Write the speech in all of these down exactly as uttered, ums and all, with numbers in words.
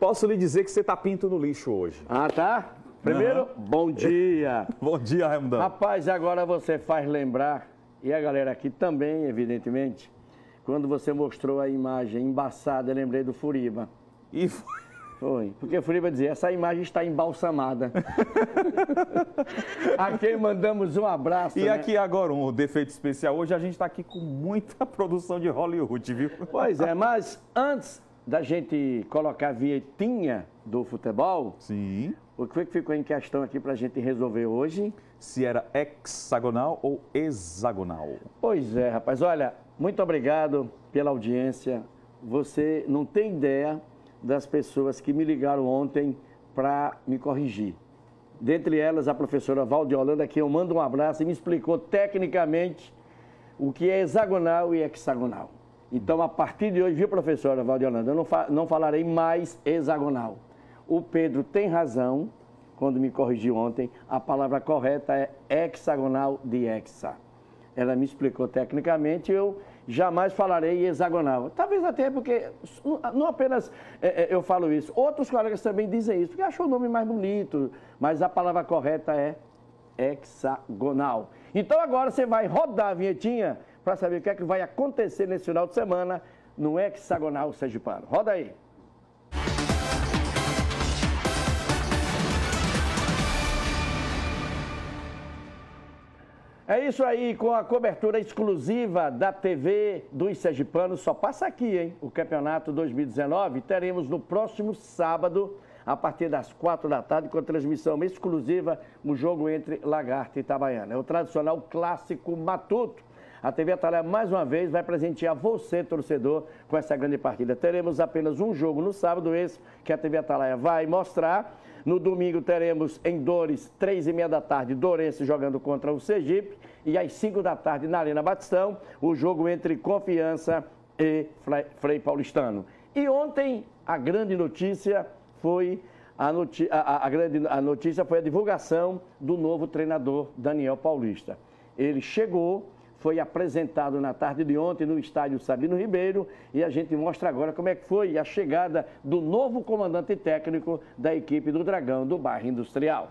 posso lhe dizer que você tá pinto no lixo hoje. Ah, tá? Primeiro, uhum. Bom dia. Bom dia, Raimundão. Rapaz, agora você faz lembrar, e a galera aqui também, evidentemente, quando você mostrou a imagem embaçada, eu lembrei do Furiba. E foi? Foi, porque o Furiba dizia, essa imagem está embalsamada. A quem mandamos um abraço. E né? aqui agora um defeito especial. Hoje a gente está aqui com muita produção de Hollywood, viu? Pois é, mas antes da gente colocar a vinhetinha do futebol, sim. O que foi que ficou em questão aqui para a gente resolver hoje? Se era hexagonal ou hexagonal. Pois é, rapaz. Olha, muito obrigado pela audiência. Você não tem ideia das pessoas que me ligaram ontem para me corrigir. Dentre elas, a professora Valde Holanda, que eu mando um abraço e me explicou tecnicamente o que é hexagonal e hexagonal. Então, a partir de hoje, viu, professora Valde Holanda, eu não, fa não falarei mais hexagonal. O Pedro tem razão, quando me corrigiu ontem, a palavra correta é hexagonal de hexa. Ela me explicou tecnicamente, eu jamais falarei hexagonal. Talvez até porque, não apenas é, eu falo isso, outros colegas também dizem isso, porque acham o nome mais bonito, mas a palavra correta é hexagonal. Então agora você vai rodar a vinhetinha para saber o que é que vai acontecer nesse final de semana no hexagonal sergipano. Roda aí. É isso aí, com a cobertura exclusiva da T V dos sergipanos, só passa aqui, hein? O Campeonato dois mil e dezenove, teremos no próximo sábado, a partir das quatro da tarde, com a transmissão exclusiva, o jogo entre Lagarto e Itabaiana. É o tradicional clássico matuto. A T V Atalaia, mais uma vez, vai presentear você, torcedor, com essa grande partida. Teremos apenas um jogo no sábado, esse que a T V Atalaia vai mostrar. No domingo teremos em Dores, três e meia da tarde, Dourense jogando contra o Sergipe. E às cinco da tarde, na Arena Batistão, o jogo entre Confiança e Frei Paulistano. E ontem, a grande notícia foi a, noti a, a, grande, a notícia foi a divulgação do novo treinador, Daniel Paulista. Ele chegou, foi apresentado na tarde de ontem no estádio Sabino Ribeiro e a gente mostra agora como é que foi a chegada do novo comandante técnico da equipe do Dragão do bairro Industrial.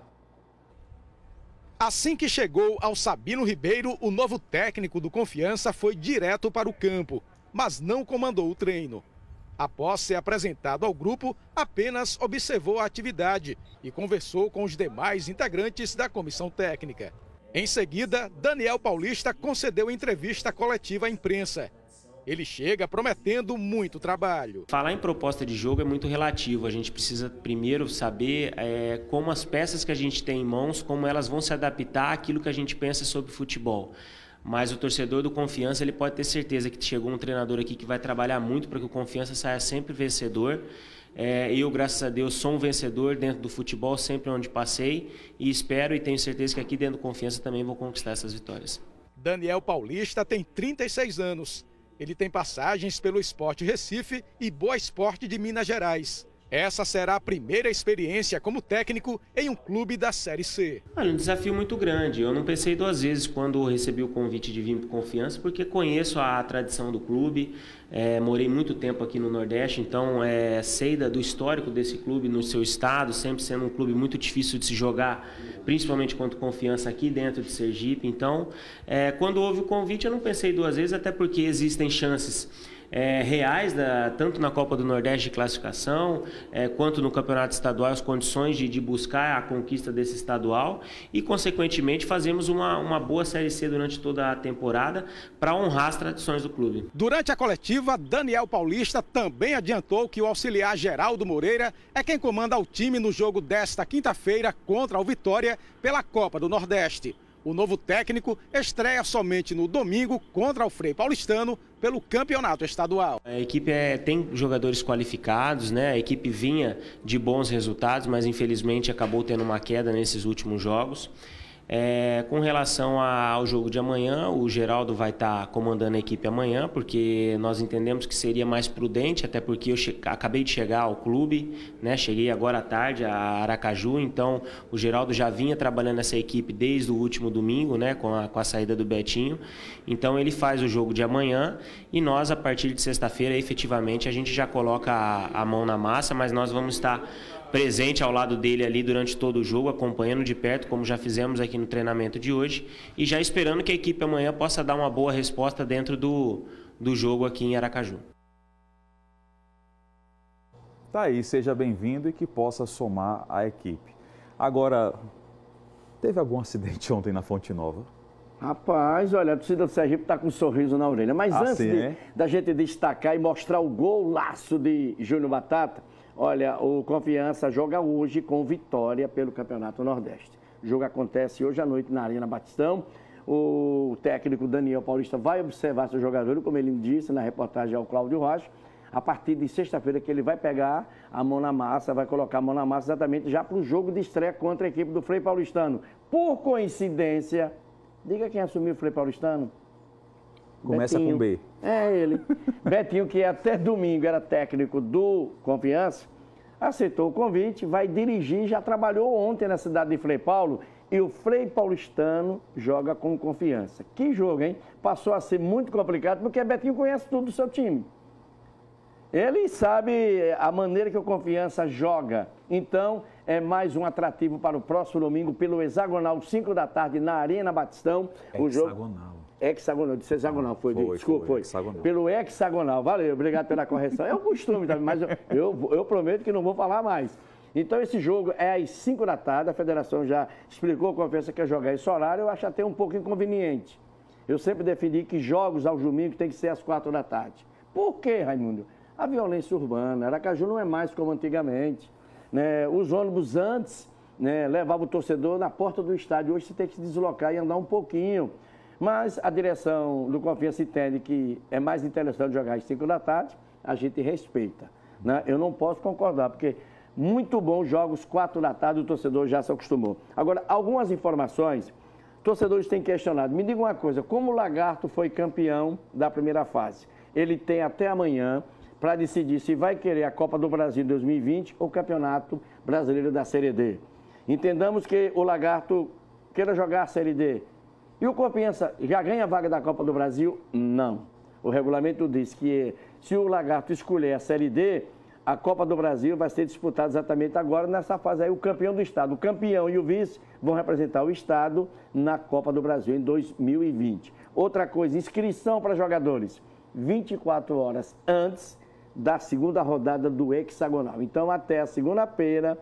Assim que chegou ao Sabino Ribeiro, o novo técnico do Confiança foi direto para o campo, mas não comandou o treino. Após ser apresentado ao grupo, apenas observou a atividade e conversou com os demais integrantes da comissão técnica. Em seguida, Daniel Paulista concedeu entrevista coletiva à imprensa. Ele chega prometendo muito trabalho. Falar em proposta de jogo é muito relativo. A gente precisa primeiro saber é, como as peças que a gente tem em mãos, como elas vão se adaptar àquilo que a gente pensa sobre futebol. Mas o torcedor do Confiança, ele pode ter certeza que chegou um treinador aqui que vai trabalhar muito para que o Confiança saia sempre vencedor. É, eu, graças a Deus, sou um vencedor dentro do futebol, sempre onde passei, e espero e tenho certeza que aqui dentro do Confiança também vou conquistar essas vitórias. Daniel Paulista tem trinta e seis anos. Ele tem passagens pelo Sport Recife e Boa Esporte de Minas Gerais. Essa será a primeira experiência como técnico em um clube da Série C. Olha, um desafio muito grande. Eu não pensei duas vezes quando recebi o convite de vir para o Confiança, porque conheço a tradição do clube, é, morei muito tempo aqui no Nordeste, então é, sei da, do histórico desse clube no seu estado, sempre sendo um clube muito difícil de se jogar, principalmente contra o Confiança aqui dentro de Sergipe. Então, é, quando houve o convite, eu não pensei duas vezes, até porque existem chances É, reais, da, tanto na Copa do Nordeste de classificação, é, quanto no Campeonato Estadual, as condições de, de buscar a conquista desse estadual e, consequentemente, fazemos uma, uma boa Série C durante toda a temporada para honrar as tradições do clube. Durante a coletiva, Daniel Paulista também adiantou que o auxiliar Geraldo Moreira é quem comanda o time no jogo desta quinta-feira contra o Vitória pela Copa do Nordeste. O novo técnico estreia somente no domingo contra o Frei Paulistano pelo campeonato estadual. A equipe é, tem jogadores qualificados, né? A equipe vinha de bons resultados, mas infelizmente acabou tendo uma queda nesses últimos jogos. É, com relação a, ao jogo de amanhã, o Geraldo vai estar comandando a equipe amanhã, porque nós entendemos que seria mais prudente, até porque eu acabei de chegar ao clube, né? Cheguei agora à tarde a Aracaju, então o Geraldo já vinha trabalhando essa equipe desde o último domingo, né? com, a, com a saída do Betinho. Então ele faz o jogo de amanhã e nós, a partir de sexta-feira, efetivamente, a gente já coloca a, a mão na massa, mas nós vamos estar presente ao lado dele ali durante todo o jogo, acompanhando de perto, como já fizemos aqui no treinamento de hoje, e já esperando que a equipe amanhã possa dar uma boa resposta dentro do, do jogo aqui em Aracaju. Tá aí, seja bem-vindo e que possa somar a equipe. Agora, teve algum acidente ontem na Fonte Nova? Rapaz, olha, a torcida do Sergipe está com um sorriso na orelha. Mas ah, antes sim, de, é? da gente destacar e mostrar o golaço de Júnior Batata, olha, o Confiança joga hoje com vitória pelo Campeonato Nordeste. O jogo acontece hoje à noite na Arena Batistão. O técnico Daniel Paulista vai observar seu jogador, como ele disse na reportagem ao Cláudio Rocha, a partir de sexta-feira que ele vai pegar a mão na massa, vai colocar a mão na massa exatamente já para o jogo de estreia contra a equipe do Frei Paulistano. Por coincidência, diga quem assumiu o Frei Paulistano? Começa Betinho. com B. É ele. Betinho, que até domingo era técnico do Confiança, aceitou o convite, vai dirigir, já trabalhou ontem na cidade de Frei Paulo e o Frei Paulistano joga com Confiança. Que jogo, hein? Passou a ser muito complicado porque Betinho conhece tudo do seu time. Ele sabe a maneira que o Confiança joga. Então, é mais um atrativo para o próximo domingo pelo Hexagonal, cinco da tarde, na Arena Batistão. O Hexagonal. Jogo... Hexagonal, disse hexagonal, foi, foi desculpa, foi. foi. Pelo hexagonal, valeu, obrigado pela correção. É um costume também, mas eu, eu, eu prometo que não vou falar mais. Então esse jogo é às cinco da tarde, a federação já explicou a Confiança que quer jogar esse horário, eu acho até um pouco inconveniente. Eu sempre defendi que jogos aos domingos tem que ser às quatro da tarde. Por quê, Raimundo? A violência urbana, Aracaju não é mais como antigamente. Né? Os ônibus antes, né, levavam o torcedor na porta do estádio, hoje você tem que se deslocar e andar um pouquinho. Mas a direção do Confiança entende que é mais interessante jogar às cinco da tarde, a gente respeita. Né? Eu não posso concordar, porque muito bom jogos quatro da tarde, o torcedor já se acostumou. Agora, algumas informações, torcedores têm questionado. Me diga uma coisa, como o Lagarto foi campeão da primeira fase? Ele tem até amanhã para decidir se vai querer a Copa do Brasil dois mil e vinte ou o Campeonato Brasileiro da Série D. Entendamos que o Lagarto queira jogar a Série D. E o Confiança já ganha a vaga da Copa do Brasil? Não. O regulamento diz que se o Lagarto escolher a Série D, a Copa do Brasil vai ser disputada exatamente agora nessa fase aí, o campeão do estado. O campeão e o vice vão representar o estado na Copa do Brasil em dois mil e vinte. Outra coisa, inscrição para jogadores, vinte e quatro horas antes da segunda rodada do hexagonal. Então, até a segunda-feira,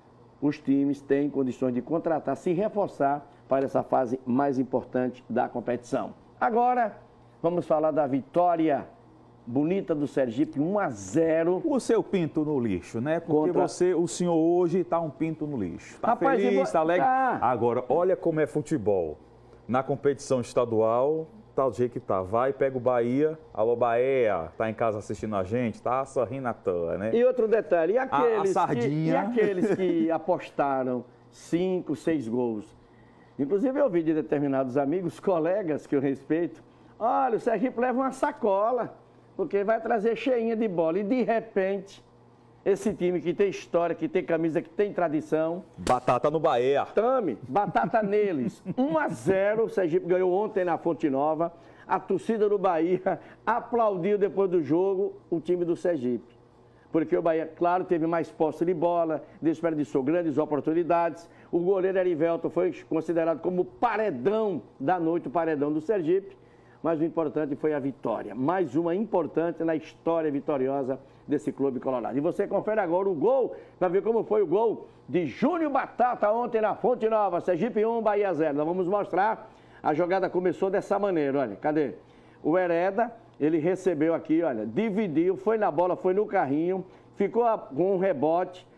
os times têm condições de contratar, se reforçar para essa fase mais importante da competição. Agora, vamos falar da vitória bonita do Sergipe, um a zero. O seu pinto no lixo, né? Porque contra... você, o senhor hoje está um pinto no lixo. Tá Rapaz, feliz, vou... está alegre. Ah. Agora, olha como é futebol. Na competição estadual, tá do jeito que tá. Vai, pega o Bahia, alô Bahia, tá em casa assistindo a gente, tá sorrindo à toa, né? E outro detalhe, e aqueles, a, a sardinha. Que, e aqueles que apostaram cinco, seis gols? Inclusive, eu ouvi de determinados amigos, colegas que eu respeito, olha, o Sergipe leva uma sacola, porque vai trazer cheinha de bola. E, de repente, esse time que tem história, que tem camisa, que tem tradição... Batata no Bahia. Tame, batata neles. um a zero, o Sergipe ganhou ontem na Fonte Nova. A torcida do Bahia aplaudiu depois do jogo o time do Sergipe. Porque o Bahia, claro, teve mais posse de bola, desperdiçou grandes oportunidades. O goleiro Erivelto foi considerado como o paredão da noite, o paredão do Sergipe. Mas o importante foi a vitória. Mais uma importante na história vitoriosa desse clube colorado. E você confere agora o gol, para ver como foi o gol de Júnior Batata ontem na Fonte Nova. Sergipe um, Bahia zero. Nós vamos mostrar. A jogada começou dessa maneira, olha, cadê? O Hereda, ele recebeu aqui, olha, dividiu, foi na bola, foi no carrinho, ficou com um rebote,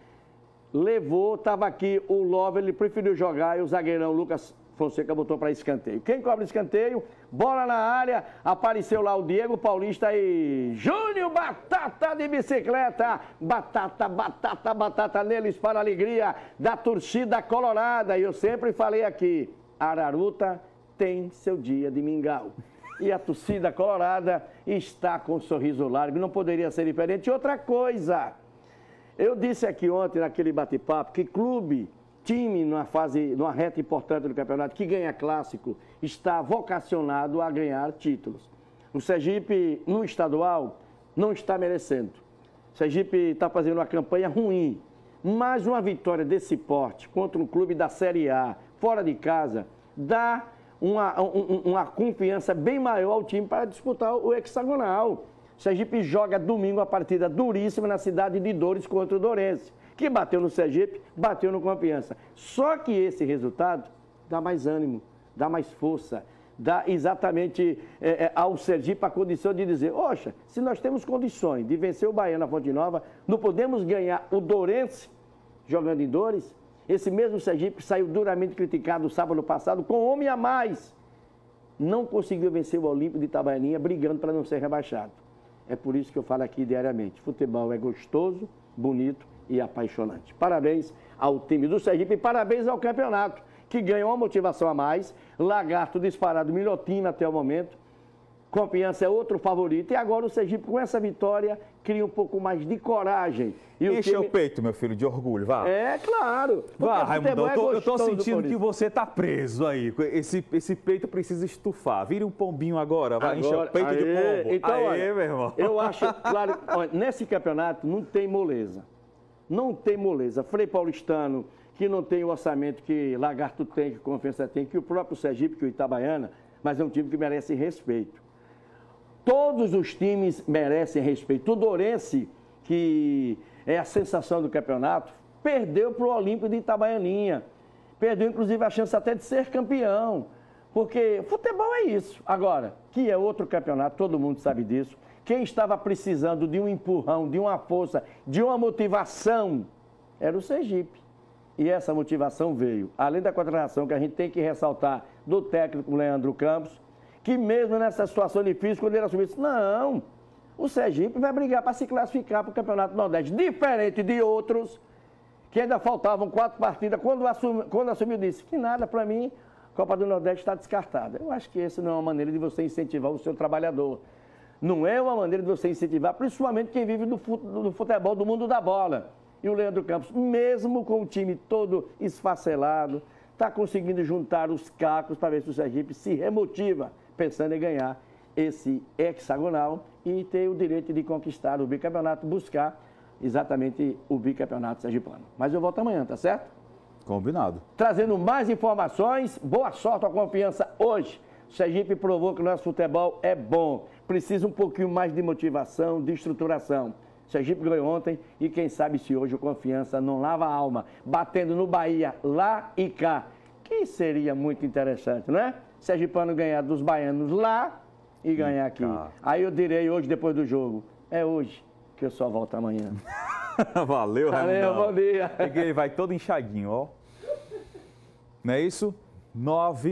levou, estava aqui o Love, ele preferiu jogar e o zagueirão Lucas Fonseca botou para escanteio. Quem cobra escanteio? Bola na área, apareceu lá o Diego Paulista e Júnior Batata de bicicleta. Batata, batata, batata neles para a alegria da torcida colorada. E eu sempre falei aqui, Araruta tem seu dia de mingau. E a torcida colorada está com um sorriso largo, não poderia ser diferente. Outra coisa, eu disse aqui ontem naquele bate-papo que clube, time numa fase, numa reta importante do campeonato, que ganha clássico, está vocacionado a ganhar títulos. O Sergipe, no estadual, não está merecendo. O Sergipe está fazendo uma campanha ruim, mas uma vitória desse porte contra um clube da Série A, fora de casa, dá uma, um, uma confiança bem maior ao time para disputar o hexagonal. O Sergipe joga domingo a partida duríssima na cidade de Dores contra o Dourense, que bateu no Sergipe, bateu no Confiança. Só que esse resultado dá mais ânimo, dá mais força, dá exatamente é, é, ao Sergipe a condição de dizer, oxa, se nós temos condições de vencer o Bahia na Fonte Nova, não podemos ganhar o Dourense jogando em Dores? Esse mesmo Sergipe saiu duramente criticado no sábado passado com homem a mais. Não conseguiu vencer o Olímpio de Itabaianinha brigando para não ser rebaixado. É por isso que eu falo aqui diariamente. Futebol é gostoso, bonito e apaixonante. Parabéns ao time do Sergipe e parabéns ao campeonato, que ganhou uma motivação a mais. Lagarto disparado, Milhotinho até o momento. Confiança é outro favorito. E agora o Sergipe, com essa vitória, cria um pouco mais de coragem. E Enche o, time... o peito, meu filho, de orgulho, vá. É, claro. Vá, Raimundo, é eu, tô, eu tô sentindo que que você tá preso aí. Esse, esse peito precisa estufar. Vire um pombinho agora, vai encher o peito aê, de pombo. Então, aê, olha, meu irmão. Eu acho, claro, olha, nesse campeonato não tem moleza. Não tem moleza. Frei Paulistano, que não tem o orçamento que Lagarto tem, que Confiança tem, que o próprio Sergipe, que o Itabaiana, mas é um time que merece respeito. Todos os times merecem respeito. O Dourense, que é a sensação do campeonato, perdeu para o Olímpio de Itabaianinha. Perdeu, inclusive, a chance até de ser campeão. Porque futebol é isso. Agora, que é outro campeonato, todo mundo sabe disso. Quem estava precisando de um empurrão, de uma força, de uma motivação, era o Sergipe. E essa motivação veio, além da contratação que a gente tem que ressaltar do técnico Leandro Campos, que mesmo nessa situação difícil, quando ele assumiu, disse, não, o Sergipe vai brigar para se classificar para o Campeonato Nordeste, diferente de outros, que ainda faltavam quatro partidas. Quando assumiu, quando assumiu disse que nada, para mim, a Copa do Nordeste está descartada. Eu acho que essa não é uma maneira de você incentivar o seu trabalhador. Não é uma maneira de você incentivar, principalmente quem vive do futebol, do mundo da bola. E o Leandro Campos, mesmo com o time todo esfacelado, está conseguindo juntar os cacos para ver se o Sergipe se remotiva, pensando em ganhar esse hexagonal e ter o direito de conquistar o bicampeonato, buscar exatamente o bicampeonato sergipano. Mas eu volto amanhã, tá certo? Combinado. Trazendo mais informações, boa sorte à Confiança hoje. O Sergipe provou que o nosso futebol é bom, precisa um pouquinho mais de motivação, de estruturação. O Sergipe ganhou ontem e quem sabe se hoje o Confiança não lava a alma, batendo no Bahia, lá e cá, que seria muito interessante, não é? Sergipano ganhar dos baianos lá e ganhar aqui. Aí eu direi hoje, depois do jogo, é hoje que eu só volto amanhã. Valeu, Raimundo. Valeu, bom dia. É que ele vai todo inchadinho, ó. Não é isso? Nove.